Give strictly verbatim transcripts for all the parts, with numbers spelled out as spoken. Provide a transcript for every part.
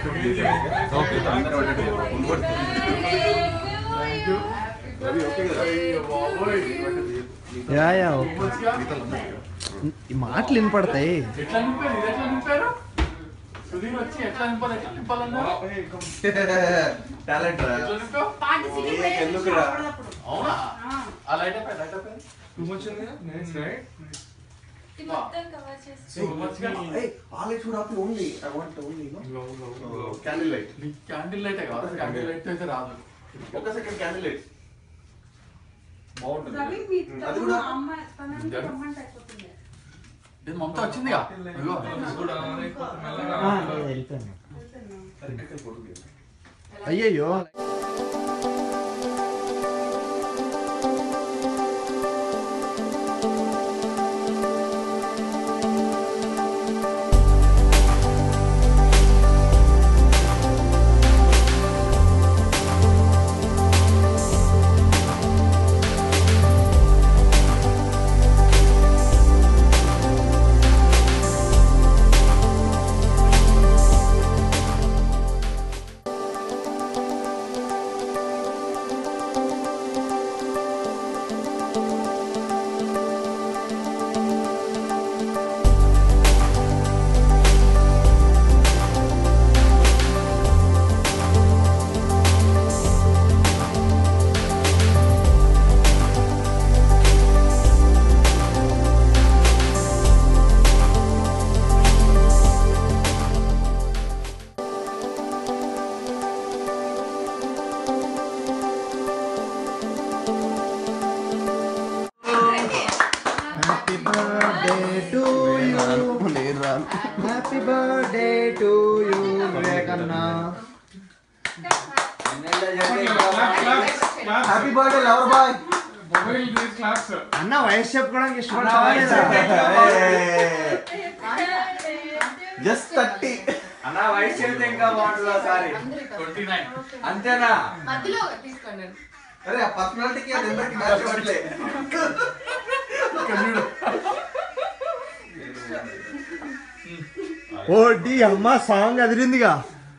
Yeah yeah ఈ మాటలు వినపడతాయి. మమతా వచ్చింది అయ్యయ్యో హ్యాపీ బర్త్డే టు యూ వివేకన్నా. Happy birthday lover boy. అన్న వయసు చెప్పుకోవడానికి ఇష్టపడతావా? జస్ట్ థర్టీ అన్న వయసు చెప్తే ఇంకా బాగుంటుంది. సారీ అంతేనా? అరే ఆ పర్సనాలిటీకి అది అందరికి మ్యాచ్ అవ్వట్లే. ఓ డి అమ్మ సాంగ్ అదిరిందిగా.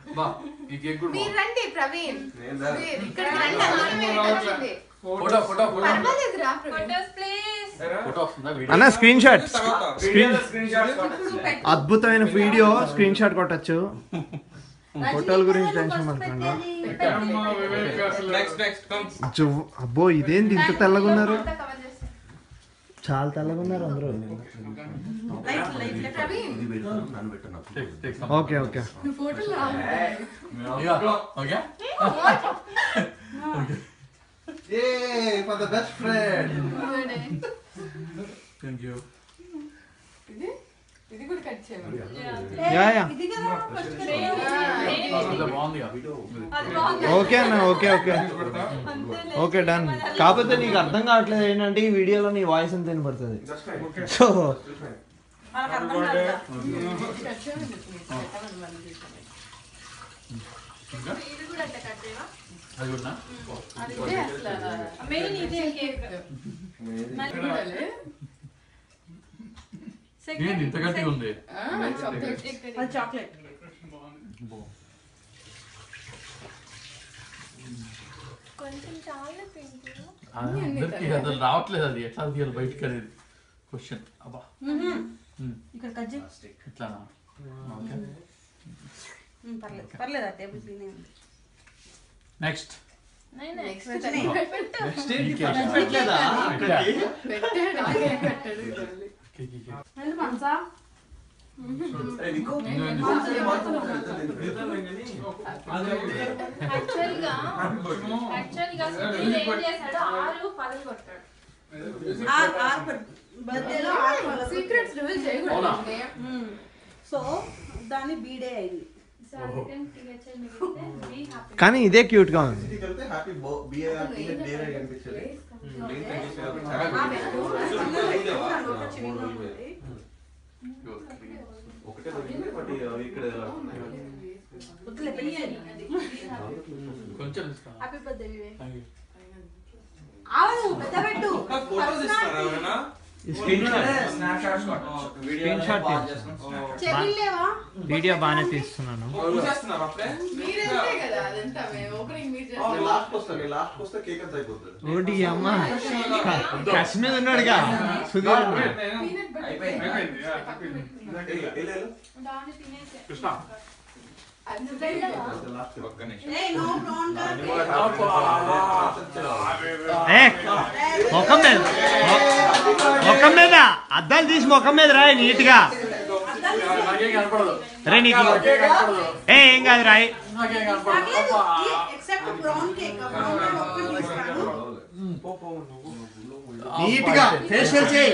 అన్న స్క్రీన్ షాట్ స్క్రీన్ అద్భుతమైన వీడియో స్క్రీన్ షాట్ కొట్టచ్చు. ఫోటోల గురించి టెన్షన్ పడకండి. అబ్బో ఇదేంటి ఇంత తెల్లగా ఉన్నారు? చాలా తెల్లగా ఉన్నారు అందరూ. Okay okay for the best friend. Thank you. ఇది కూడా కట్ చేయండి. యా యా ఓకే అన్న ఓకే ఓకే ఓకే డన్. కాకపోతే నీకు అర్థం కావట్లేదు ఏంటంటే ఈ వీడియోలో నీ వాయిస్ ఎంత వినపడుతుంది. సో ఇంత గట్టిగా ఉంది. చాక్లెట్ అందరికి అసలు రావట్లేదు. అది ఎట్లా తీయాలి బయటకు అనేది క్వశ్చన్. అబ్బా ఇక్కడ కట్ చేయి. ఇట్లానా? పర్లేదు పర్లేదు ఆ టేబుల్ క్లీన్ అయింది. నెక్స్ట్ మనసా సో దాన్ని బీడే అయింది. కానీ ఇదే క్యూట్ గా ఉంది. కొంచెం ఆవు పెద్ద పెట్టు. Screenshot snapshot screenshot చెవిలు లేవా? వీడియో బాగానే తీస్తున్నాను. ఓడి అమ్మ కష్ మీద ఉన్నాడుగా సుధీర్ ముఖం మీద ముఖం మీద అద్దాలు తీసి ముఖం మీద రాయి నీట్ గా. రే నీకు ఏ ఏం కాదు రాయి. నీట్ గా ఫేషియల్ చేయి.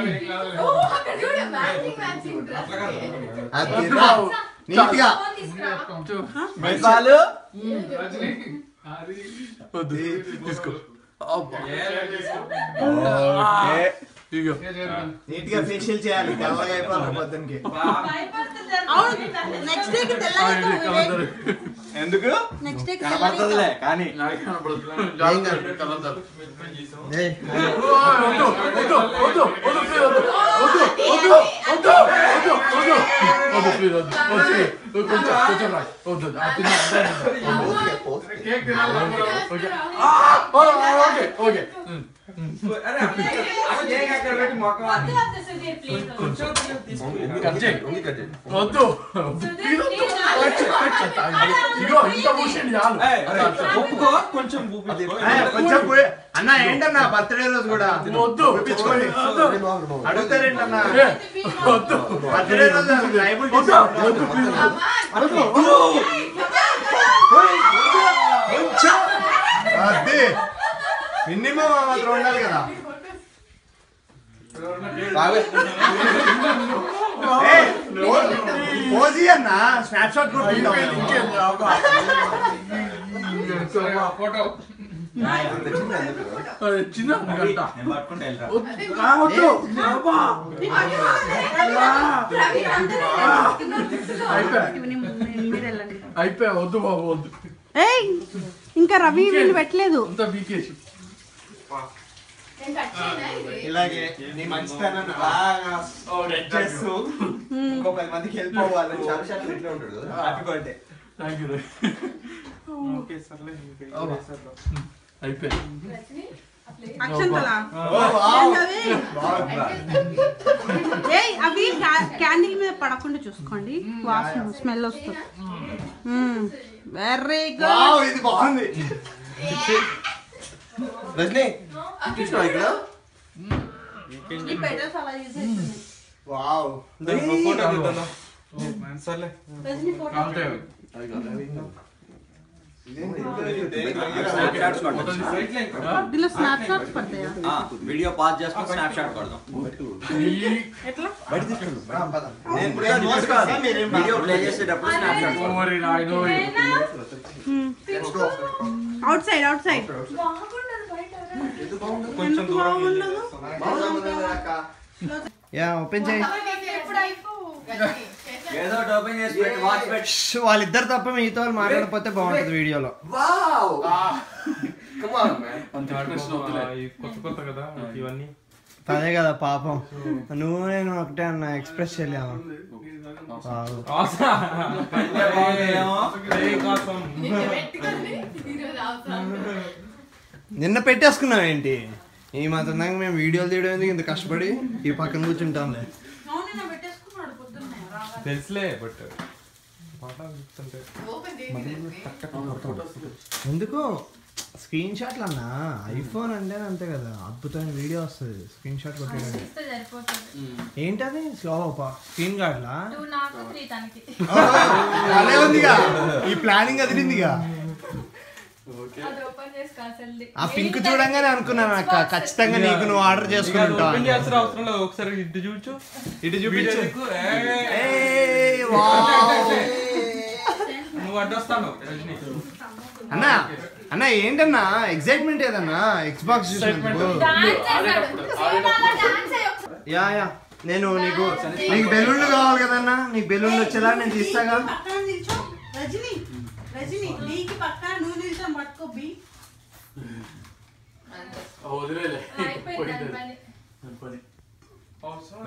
నీట్ గా నీట్ గా ఫేషియల్ చేయాలి. తెల్లగా అయిపోవాలి పొద్దునకి. నెక్స్ట్ డే ఎందుకు నెక్స్ట్ డే కనబడుతుందిలే కానీ కొంచెం అన్న ఏంటన్నా బర్త్డే రోజు కూడా అడుగుతారేంటన్నా బర్త్డే రోజు అదే మినిమం మాత్రం ఉండాలి కదా. పోజీ అన్న స్నాప్ షాట్ ఫోటో చిన్న అయిపోయా వద్దు బాబు వద్దు. ఇంకా రవి వీళ్ళు పెట్టలేదు. ఇలాగే నీ మంచితనాన్ని బాగా చేస్తూ ఇంకో పది మందికి హెల్ప్ అవ్వాలని చాలా షాట్లు ఇట్లా ఉంటాడు. Happy birthday. Thank you. అవి క్యాండిల్ మీద పడకుండా చూసుకోండి, వాసన స్మెల్ వస్తుంది. Very good. ఇది బాగుంది. రజనీ ఇక్కడ వావ్ దీనిలో స్నాప్ షాట్స్ పడతాయా? వీడియో పాస్ చేసుకొని స్నాప్ షాట్ కొడదాం. ఎట్లా వీడియో ప్లే చేసేటప్పుడు snapshot outside outside కొంచెం దూరం యా ఓపెన్ చేయి. ఏదో ఓపెన్ చేసి పెట్టి వాచ్ పెట్టి వాళ్ళిద్దరు తప్ప మిగతా వాళ్ళు మాట్లాడకపోతే బాగుంటుంది వీడియోలో. Wow come on man. కొత్త కొత్త కదా ఇవన్నీ. అదే కదా పాపం నువ్వు నేను ఒకటే అన్న ఎక్స్ప్రెస్ చేయలేము. నిన్న పెట్టేసుకున్నాం ఏంటి ఈ మాత్రం దాకా మేము వీడియోలు తీయడం ఎందుకు ఇంత కష్టపడి ఈ పక్కన కూర్చుంటాంలే. తెలుసులే బట్ ఎందుకు స్క్రీన్ షాట్లు అన్నా ఐఫోన్ అంటే అంతే కదా అద్భుతమైన వీడియో వస్తుంది. స్క్రీన్ షాట్ కొట్టేయడానికి ఏంటది స్లో స్క్రీన్ గార్డ్లా అదే ఉందిగా ఈ ప్లానింగ్ అదిరిందిగా. ఆ పింక్ చూడంగానే అనుకున్నాను అక్క ఖచ్చితంగా నీకు నువ్వు ఆర్డర్ చేసుకుంటావు. అవసరం లేదు, ఒకసారి ఇటు చూచు ఇటు చూపించు. నువ్వు అడ్డొస్తాను అన్న అన్న ఏంటన్నా ఎక్సైట్మెంట్ ఏదన్నా ఎక్స్ బాక్స్ చూసినందుకు. యా యా నేను నీకు నీకు బెలూన్లు కావాలి కదన్నా, నీకు బెలూన్లు వచ్చేలా నేను తీస్తాగా. రజనీ రజనీ నీకు పక్క నువ్వు నిల్చొని పట్టుకోబి.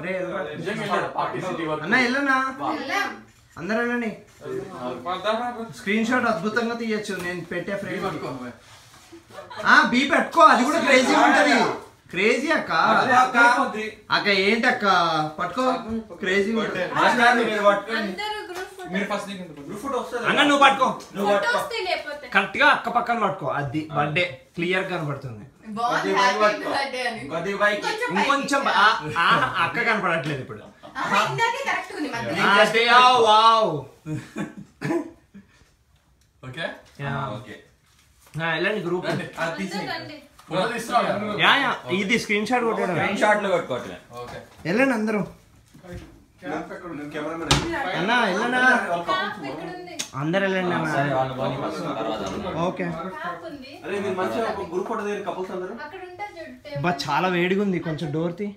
అరే వెళ్ళరా. నిజంగా పార్టీ సిటీ వర్క్ అన్న వెళ్ళనా అందరూ వెళ్ళండి. స్క్రీన్ షాట్ అద్భుతంగా తీయచ్చు నేను పెట్టే ఫ్రేమ్. బీ పెట్టుకో అది కూడా క్రేజీ ఉంటది. క్రేజీ అక్క అక్క ఏంటి అక్క పట్టుకో క్రేజీ అన్న నువ్వు పట్టుకో నువ్వు కరెక్ట్ గా అక్క పక్కన పట్టుకో అది బర్త్డే క్లియర్ కనపడుతుంది. ఇంకొంచెం అక్క కనపడట్లేదు ఇప్పుడు. వెళ్ళండి గ్రూప్ ఇది స్క్రీన్ షాట్ కొట్టాడు. వెళ్ళండి అందరూ అన్నా వెళ్ళనా అందరు వెళ్ళండి అన్న. ఓకే బా చాలా వేడిగా ఉంది కొంచెం డోర్ తీ.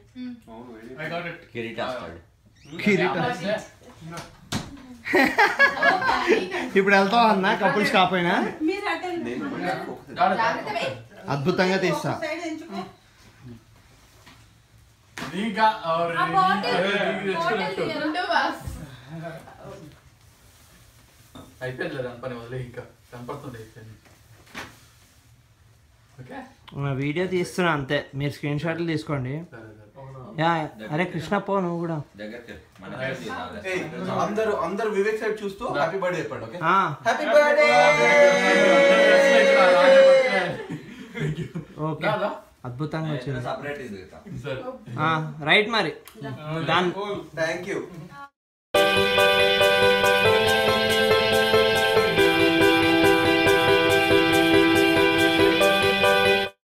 ఇప్పుడు వెళ్తావా అన్న కపుల్స్ కాపోయినా అద్భుతంగా తీస్తా. అయిపోయింది లేదా పని వదిలే ఇంకా కనపడుతుంది. అయిపోయింది వీడియో తీస్తున్నా అంతే మీరు స్క్రీన్ షాట్లు తీసుకోండి. యా అరే కృష్ణ పో నువ్వు కూడా అందరూ అందరూ వివేక్ సైడ్ చూస్తూ హ్యాపీ బర్త్డే చెప్పండి. Okay happy birthday. ఓకే అద్భుతంగా వచ్చింది రైట్ మరి. Thank you.